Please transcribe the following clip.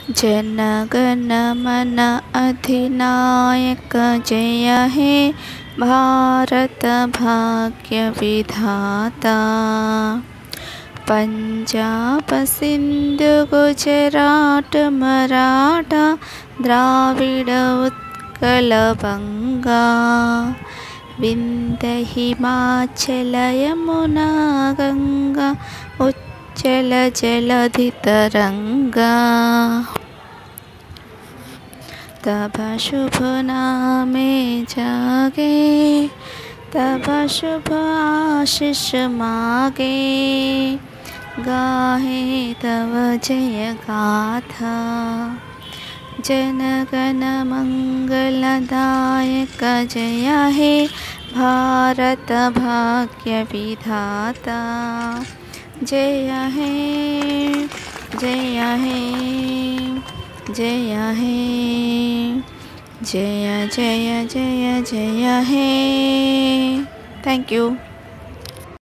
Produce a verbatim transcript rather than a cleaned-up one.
जन गण मन अधिनायक जय हे भारत भाग्य विधाता। पंजाब सिंधु गुजरात मराठा द्राविड़ उत्कल बंगा विंध्य हिमाचल यमुना गंगा उच्चल जलधि तरंगा। तब शुभ नामे जागे तब शुभ आशीष मागे गाहे तव जय गाथा। जन गण मंगलदायक जय हे भारत भाग्य विधाता। जय हे जय हे जय हे जय जय जय जय हे। Thank you.